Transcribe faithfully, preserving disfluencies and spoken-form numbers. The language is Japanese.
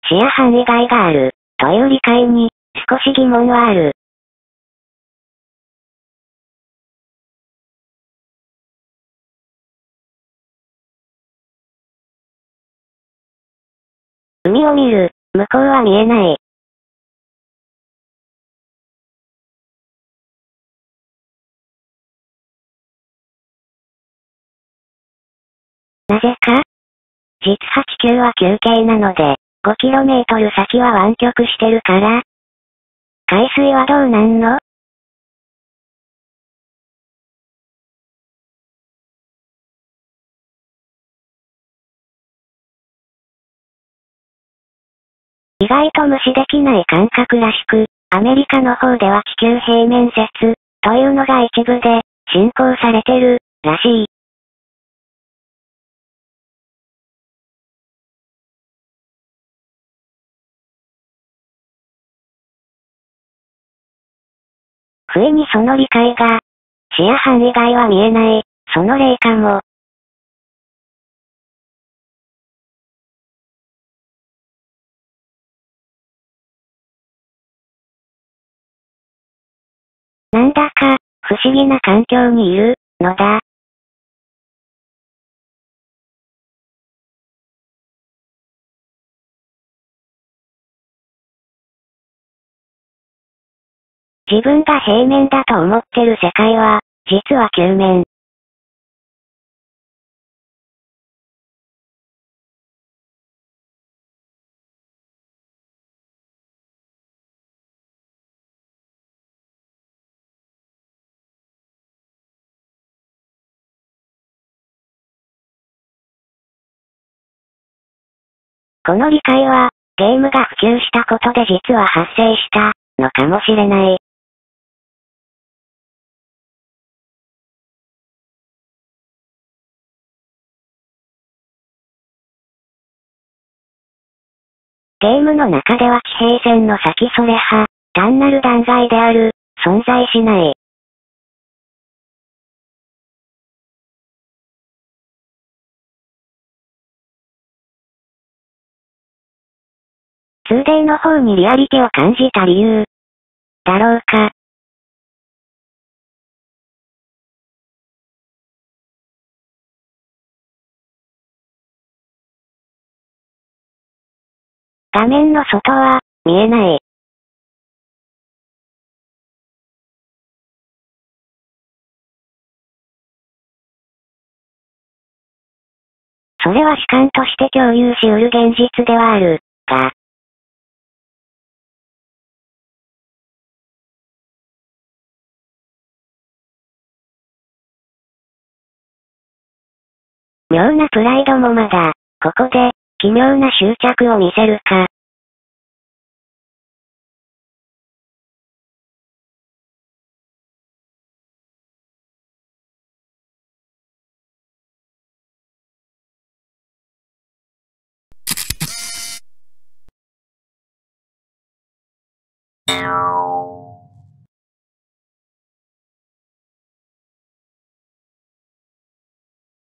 視野範囲外がある、という理解に、少し疑問はある。海を見る、向こうは見えない。なぜか？実は地球は球形なので、ごキロメートル先は湾曲してるから？海水はどうなんの？意外と無視できない感覚らしく、アメリカの方では地球平面説、というのが一部で、信仰されてる、らしい。不意にその理解が、視野範囲外は見えない、その例かも。なんだか、不思議な環境にいる、のだ。自分が平面だと思ってる世界は、実は球面。この理解は、ゲームが普及したことで実は発生した、のかもしれない。ゲームの中では地平線の先それは、単なる断罪である、存在しない。ツーディー の方にリアリティを感じた理由。だろうか。画面の外は、見えない。それは主観として共有し得る現実ではある、が。妙なプライドもまだ、ここで、奇妙な執着を見せるか。